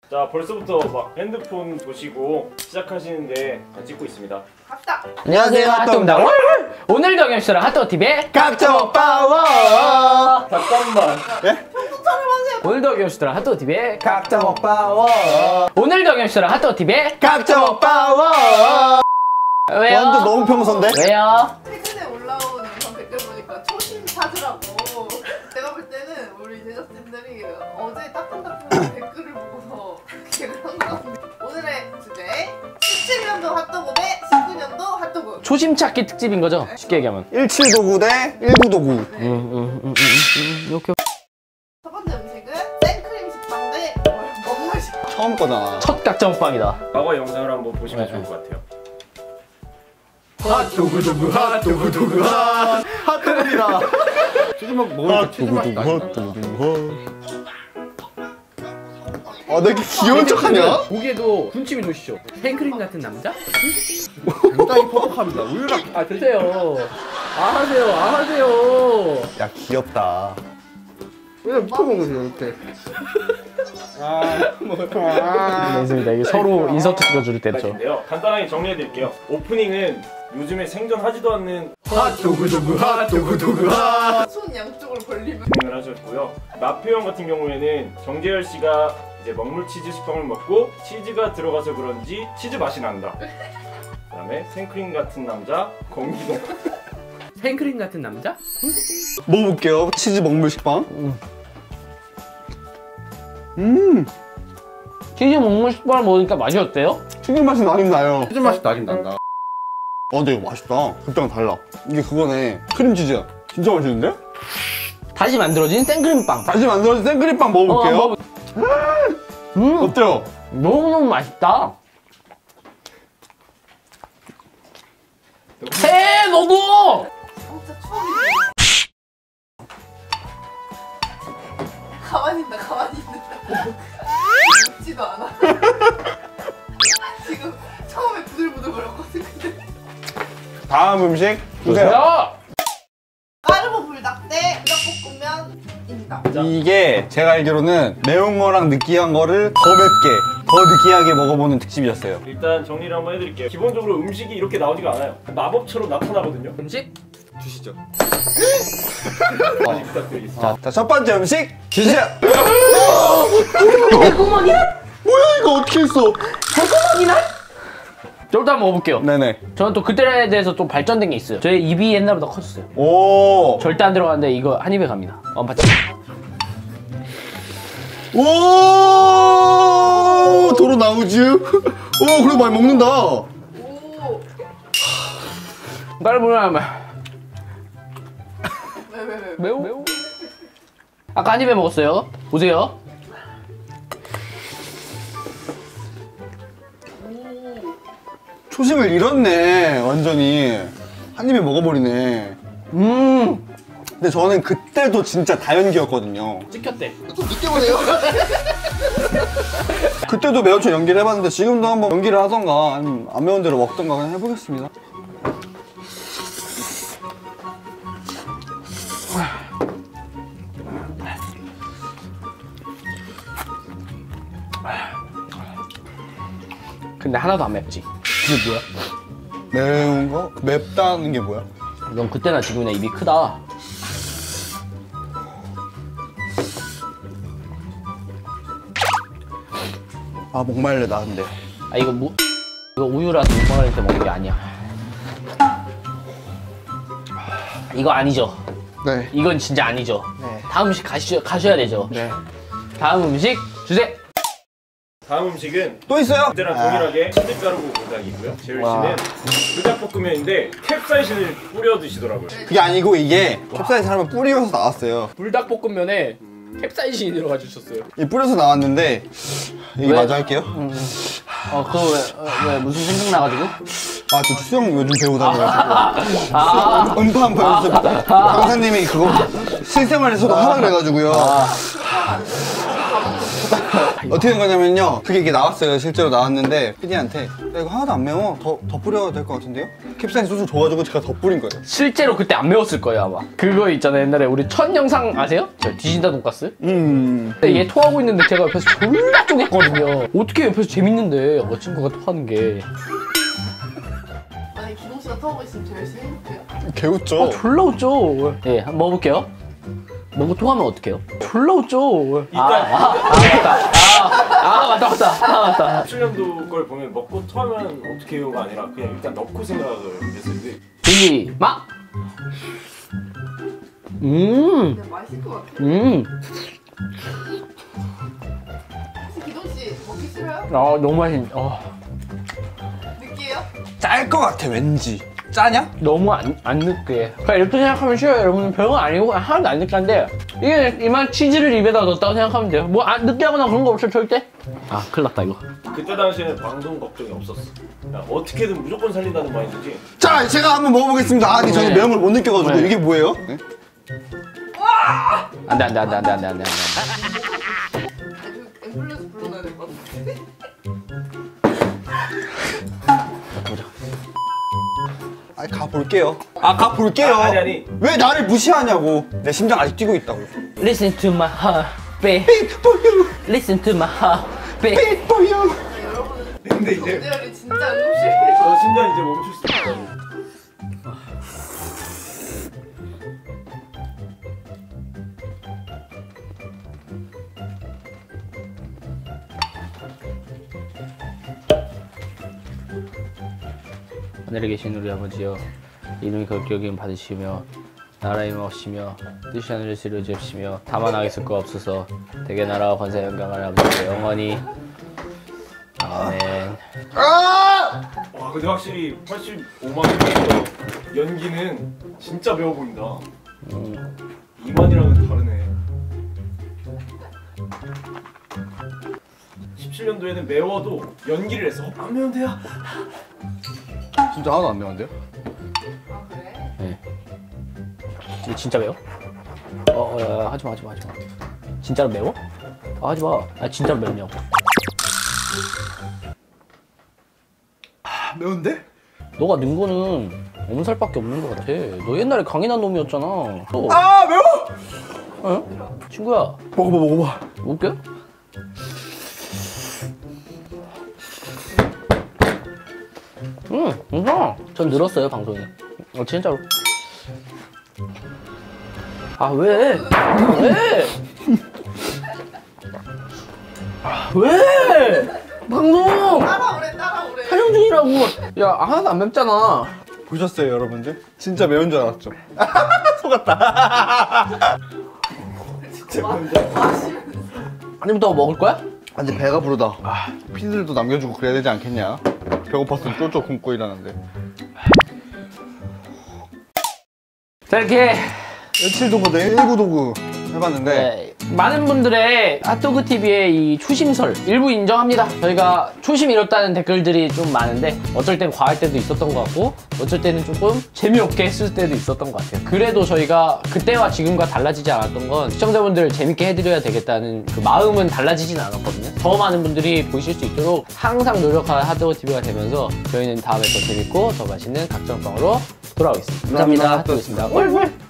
자, 벌써부터 막 핸드폰 보시고 시작하시는데 찍고 있습니다. 갑시다. 안녕하세요, 핫도그입니다. 오늘도 경시랑 핫도그TV의 각종 파워. 잠깐만. 예? 오늘도 경시랑 핫도그TV의 각종 파워. 오늘도 경시랑 핫도그TV의 각종 파워. 왜요? 완전 너무 평소인데? 왜요? 최근에 올라온 영상 댓글 보니까 초심 찾으라고. 제가 볼 때는 우리 제작진들이 어제 따끈따끈한 댓글을 보고서 기획을 한 것 같은데, 오늘의 주제 17년도 핫도그 대 19년도 핫도그. 초심 찾기 특집인 거죠? 쉽게 얘기하면 17도구 대 19도구. 이렇게 첫 번째 음식은 생크림 식빵 대 먹물 식빵. 처음 거잖아. 첫 각정빵이다. 과거 영상을 한번 보시면 좋을 것 같아요. 핫도그도그 핫도그도그 핫도그이다. 치즈맛 먹으니까 치즈맛이 나니까. 아, 내 이렇게 귀여운 척하냐? 보기에도 군침이 도시죠. 생크림 같은 남자? 굉장히 퍽퍽합니다. 우유랑 아 드세요. 하세요. 야, 귀엽다. 왜 붙어 먹으세요 이렇게? 있습니다. 이게 서로 인서트 찍어줄 때죠. 인데요. 간단하게 정리해드릴게요. 오프닝은 요즘에 생존하지도 않는 핫도그도그 핫도그도그 핫. 손 양쪽을 벌리면 진행을 하셨고요. 나표형 같은 경우에는 정재열 씨가 이제 먹물 치즈 식빵을 먹고 치즈가 들어가서 그런지 치즈 맛이 난다. 그다음에 생크림 같은 남자 공기동. 생크림 같은 남자? 먹어볼게요. 치즈 먹물 식빵. 치즈 먹물 식빵을 먹으니까 맛이 어때요? 치즈 맛이 나긴 나요. 치즈 맛이 나긴 난다. 근데 이거 맛있다. 그때랑 달라. 이게 그거네. 크림치즈야. 진짜 맛있는데? 다시 만들어진 생크림빵. 다시 만들어진 생크림빵 먹어볼게요. 어때요? 너무너무 맛있다. 해 너도! 진짜 추억이. 가만히 있다. 웃지도 않아. 지금 처음에 부들부들거렸거든. 근데 다음 음식 주세요. 야! 까르보 불닭 대 불닭볶음면입니다. 이게 제가 알기로는 매운 거랑 느끼한 거를 더 맵게, 더 느끼하게 먹어보는 특집이었어요. 일단 정리를 한번 해드릴게요. 기본적으로 음식이 이렇게 나오지가 않아요. 마법처럼 나타나거든요. 음식 주시죠. 많이 부탁드리겠습니다. 자, 첫 번째 음식 주세요. 달콤하니? 뭐야, 이거 어떻게 했어? 달콤하기나? 저부터 한번 먹어볼게요. 네네. 저는 또 그때에 대해서 좀 발전된 게 있어요. 저희 입이 옛날보다 커졌어요. 오. 절대 안 들어가는데 이거 한 입에 갑니다. 원파치. 오. 도로 나오지? 오, 그래도 많이 먹는다. 오. 까르보나라면 왜? 매우? 아까 한 입에 먹었어요. 보세요. 초심을 잃었네, 완전히. 한 입에 먹어버리네. 근데 저는 그때도 진짜 다연기였거든요. 찍혔대. 좀 늦게 보네요. 그때도 매운초 연기를 해봤는데 지금도 한번 연기를 하던가 아니면 안 매운 대로 먹던가 그냥 해보겠습니다. 근데 하나도 안 맵지. 이게 뭐야? 매운 거? 맵다는 게 뭐야? 넌 그때나 지금이나 입이 크다. 아, 목말려 나 근데. 아 이거 이거 우유라서 육방할 때 먹는 게 아니야. 이거 아니죠. 네. 이건 진짜 아니죠. 네. 다음 음식 가셔야 되죠. 네. 다음 음식 주세요. 다음 음식은 또 있어요? 그때랑 동일하게 치즈가루고 불닭이고요. 재율 씨는 불닭볶음면인데 캡사이신을 뿌려 드시더라고요. 그게 아니고 이게 캡사이신 하면 뿌려서 나왔어요. 불닭볶음면에 캡사이신이 들어가 주셨어요. 이 뿌려서 나왔는데 이게 왜? 마저 할게요. 그거 왜 무슨 생각나가지고? 아, 저 수영 요즘 배우다가지고 음파 한번 보여주세요. 강사님이 그거 실생활에서도 하라 그래가지고요. 어떻게 된 거냐면요. 그게 이게 나왔어요. 실제로 나왔는데 PD한테 야, 이거 하나도 안 매워. 더 뿌려야 될 것 같은데요? 캡사이신 소스 줘가지고 제가 더 뿌린 거예요. 실제로 그때 안 매웠을 거예요 아마. 그거 있잖아요 옛날에 우리 첫 영상 아세요? 저 뒤진다 돈가스? 근데 얘 토하고 있는데 제가 옆에서 졸라 쪼갰거든요. 어떻게 옆에서 재밌는데 친구가 토하는 게. 만약에 기동 씨가 타고 있으면 저 열심히 행복해요. 개웃죠. 졸라 웃죠. 예, 한번 먹어볼게요. 먹고 토하면 어떡해요? 졸라 웃죠. 맞다. 17년도 걸 보면 먹고 토하면 어떻게 해요가 아니라 그냥 일단 넣고 생각을 했었는데 막. 근데 맛있을 것 같아. 혹시 기동 씨 먹기 싫어요? 너무 맛있. 느끼해요? 짤 것 같아 왠지. 짜냐? 너무 안 느끼해. 그러니까 이렇게 생각하면 쉬워요, 여러분. 별거 아니고 하나도 안 느끼한데 이게 이만 치즈를 입에다 넣었다고 생각하면 돼요. 뭐 느끼하거나 그런 거 없어 절대. 큰일 났다 이거. 그때 당시에는 방송 걱정이 없었어. 그냥 어떻게든 무조건 살린다는 마인드지. 자, 제가 한번 먹어보겠습니다. 아니 저는 네. 매운 걸 못 느껴가지고 네. 이게 뭐예요? 네? 안 돼. 앰뷸런스 불러놔야 될 것 같은데. 아니 가볼게요. 가볼게요. 아니. 왜 나를 무시하냐고. 내 심장 아직 뛰고 있다고. Listen to my heart, babe. Beat for you, Listen to my heart, babe. beat for you. 여러분 근데 이제 정재열이 진짜 응급실이에요. 너 심장 이제 멈출 수 있어. 하늘에 계신 우리 아버지여, 이름이 거룩히 여김 받으시며 나라의 임하시며 뜻이 하늘에서 이루어지시며 다만 하겠을 거 없어서 대개 나라와 권세 영광을 아버지께 영원히 아멘. 와 근데 확실히 85만 원 연기는 진짜 배워 보인다. 2만이랑은 다르네. 17년도에는 매워도 연기를 했어. 안 매운 데야. 진짜 하나도 안 매운데요? 아 그래? 네. 이거 진짜 매워? 하지마. 진짜로 매워? 하지마. 진짜로 맵냐고. 매운데? 너가 는 거는 엄살밖에 없는 것 같아. 너 옛날에 강인한 놈이었잖아. 매워! 어? 친구야. 먹어봐. 웃겨? 괜찮아. 전 늘었어요, 방송이. 진짜로. 왜? 왜? 방송! 따라오래. 촬영 중이라고. 야, 하나도 안 맵잖아. 보셨어요 여러분들? 진짜 매운 줄 알았죠? 속았다. 진짜 매운데. 한 입 더 먹을 거야? 근데 배가 부르다. 피들도 남겨주고 그래야 되지 않겠냐? 배고팠으면 쫄쫄 굶고 일하는데. 자, 이렇게 며칠도구 19도구 해봤는데 많은 분들의 핫도그 TV의 이 초심설 일부 인정합니다. 저희가 초심 잃었다는 댓글들이 좀 많은데 어쩔 땐 과할 때도 있었던 것 같고 어쩔 때는 조금 재미없게 했을 때도 있었던 것 같아요. 그래도 저희가 그때와 지금과 달라지지 않았던 건 시청자분들을 재밌게 해드려야 되겠다는 그 마음은 달라지진 않았거든요. 더 많은 분들이 보실 수 있도록 항상 노력하는 핫도그 TV가 되면서 저희는 다음에 더 재밌고 더 맛있는 각종 방으로 돌아오겠습니다. 감사합니다. 핫도그였습니다. 꿀꿀.